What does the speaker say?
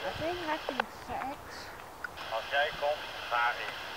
I think I can search. Als jij komt, ga ik.